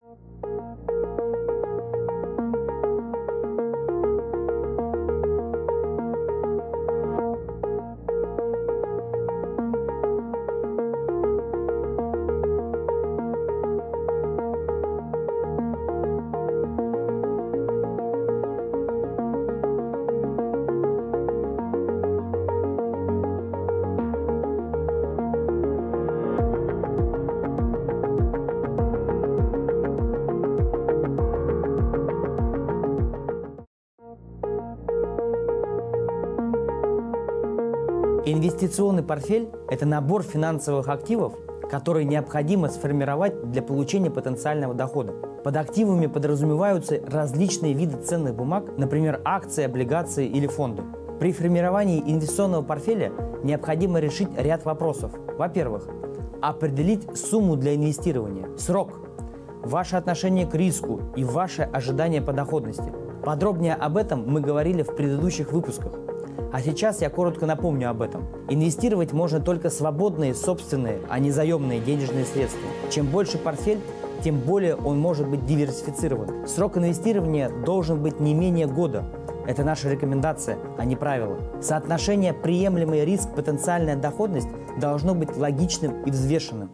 Инвестиционный портфель – это набор финансовых активов, которые необходимо сформировать для получения потенциального дохода. Под активами подразумеваются различные виды ценных бумаг, например, акции, облигации или фонды. При формировании инвестиционного портфеля необходимо решить ряд вопросов. Во-первых, определить сумму для инвестирования, срок, ваше отношение к риску и ваше ожидание по доходности. Подробнее об этом мы говорили в предыдущих выпусках. А сейчас я коротко напомню об этом. Инвестировать можно только свободные, собственные, а не заемные денежные средства. Чем больше портфель, тем более он может быть диверсифицирован. Срок инвестирования должен быть не менее года. Это наша рекомендация, а не правило. Соотношение приемлемый риск, потенциальная доходность должно быть логичным и взвешенным.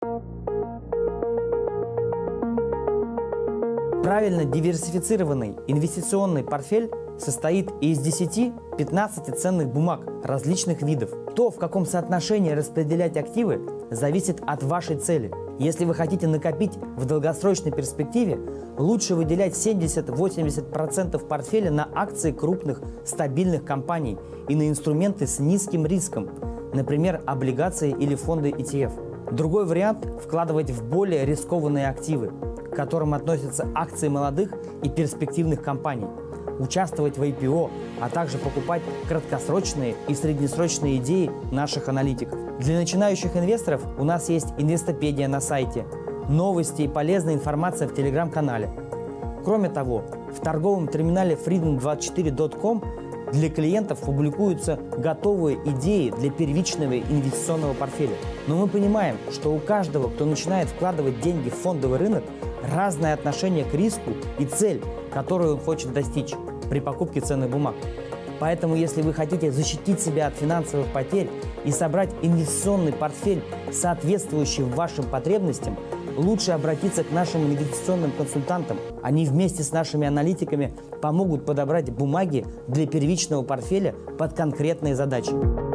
Правильно диверсифицированный инвестиционный портфель состоит из 10-15 ценных бумаг различных видов. То, в каком соотношении распределять активы, зависит от вашей цели. Если вы хотите накопить в долгосрочной перспективе, лучше выделять 70-80% портфеля на акции крупных стабильных компаний и на инструменты с низким риском, например, облигации или фонды ETF. Другой вариант – вкладывать в более рискованные активы, к которым относятся акции молодых и перспективных компаний, участвовать в IPO, а также покупать краткосрочные и среднесрочные идеи наших аналитиков. Для начинающих инвесторов у нас есть инвестопедия на сайте, новости и полезная информация в телеграм-канале. Кроме того, в торговом терминале freedom24.com для клиентов публикуются готовые идеи для первичного инвестиционного портфеля. Но мы понимаем, что у каждого, кто начинает вкладывать деньги в фондовый рынок, разное отношение к риску и цель, которую он хочет достичь при покупке ценных бумаг. Поэтому, если вы хотите защитить себя от финансовых потерь и собрать инвестиционный портфель, соответствующий вашим потребностям, лучше обратиться к нашим инвестиционным консультантам. Они вместе с нашими аналитиками помогут подобрать бумаги для первичного портфеля под конкретные задачи.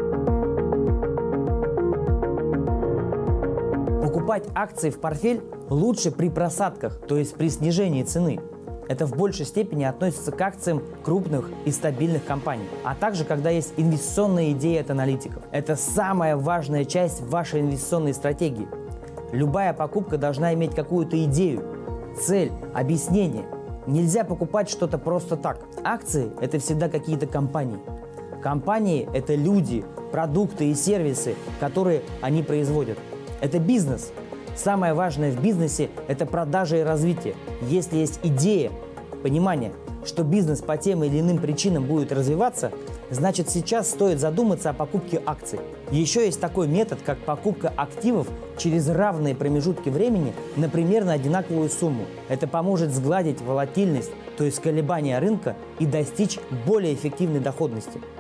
Покупать акции в портфель лучше при просадках, то есть при снижении цены. Это в большей степени относится к акциям крупных и стабильных компаний, а также когда есть инвестиционные идеи от аналитиков. Это самая важная часть вашей инвестиционной стратегии. Любая покупка должна иметь какую-то идею, цель, объяснение. Нельзя покупать что-то просто так. Акции – это всегда какие-то компании. Компании – это люди, продукты и сервисы, которые они производят. Это бизнес. Самое важное в бизнесе – это продажа и развитие. Если есть идея, понимание, что бизнес по тем или иным причинам будет развиваться, значит сейчас стоит задуматься о покупке акций. Еще есть такой метод, как покупка активов через равные промежутки времени, например, на одинаковую сумму. Это поможет сгладить волатильность, то есть колебания рынка, и достичь более эффективной доходности.